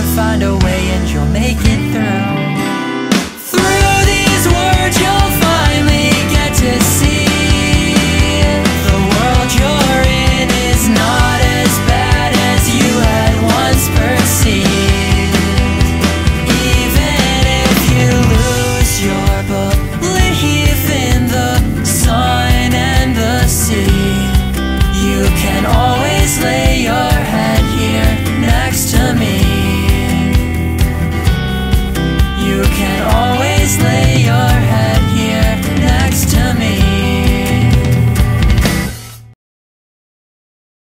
find a way and you'll make it through.